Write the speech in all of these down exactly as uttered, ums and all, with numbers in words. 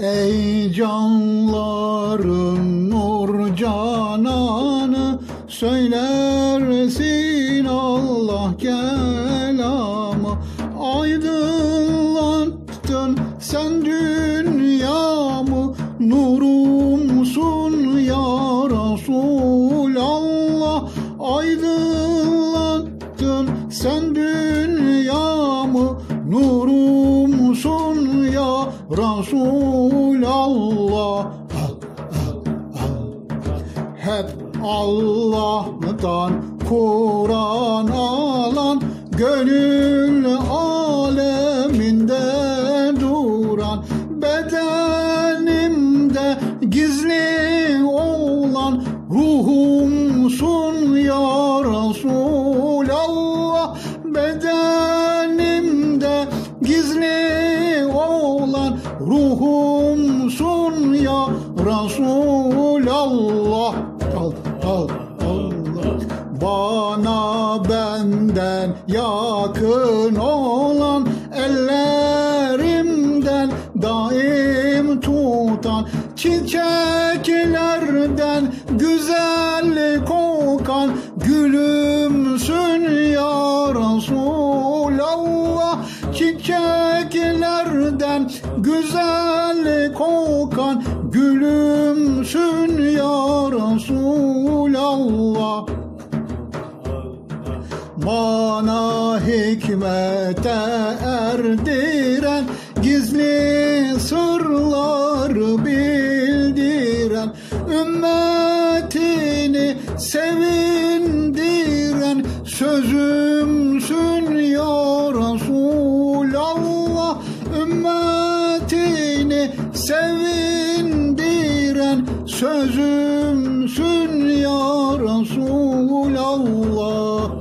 Ey canların nur cananı, söylersin Allah kelamı. Aydınlattın sen dünyamı, nurumsun ya Resulallah. Aydınlattın sen dünyamı, nurumsun ya Resulallah. Hep Allah'tan Kur'an alan, gönül aleminde duran, bedenimde gizli olan ruhumsun ya Resulallah. Bedenimde gizli olan ruhumsun ya Resulallah. Al, al, Allah. Bana benden yakın olan, ellerimden daim tutan, çiçeklerden güzel kokan gülümsün ya Resulallah. Çiçeklerden güzel kokan gülümsün ya Resulallah. Bana hikmete erdiren, gizli sırları bildiren, ümmetini sevindiren sözümsün ya Resulallah. Ümmetini sevindiren sözümsün ya Resulallah.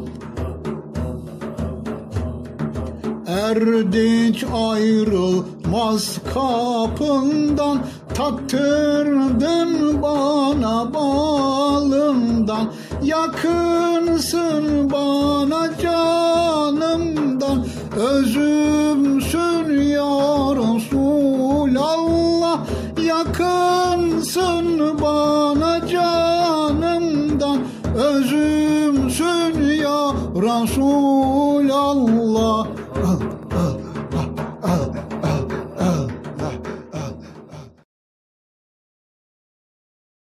Erdinç ayrılmaz kapından, tattırdın bana balından. Yakınsın bana canımdan, özümsün ya Resulallah. Yakınsın bana canımdan, özümsün ya Resulallah.